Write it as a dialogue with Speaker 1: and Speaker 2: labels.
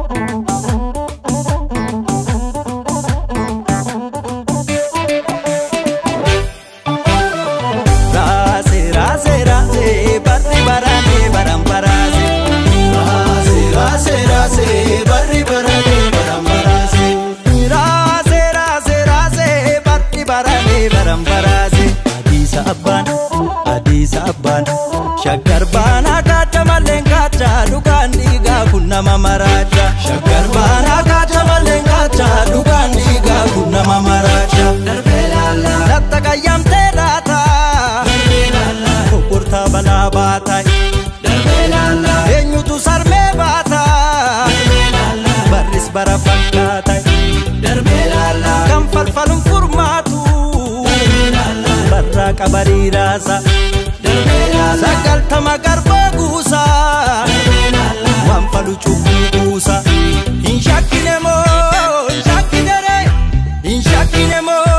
Speaker 1: Abban Shaggar bana kata malen kata dukan diga kunna mamaraja Shaggar bana kata malen kata dukan diga kunna mamaraja Darbelala Natta kayam terata Darbelala Kukurta bala batai Darbelala Enyutu sarme bata Darbelala Baris barafakatai Darbelala Kam falfalum furmatu Darbelala Barra kabari rasa Sagal tamagar bagusa Wan falu chukusa Inshakinemo Inshakinere Inshakinemo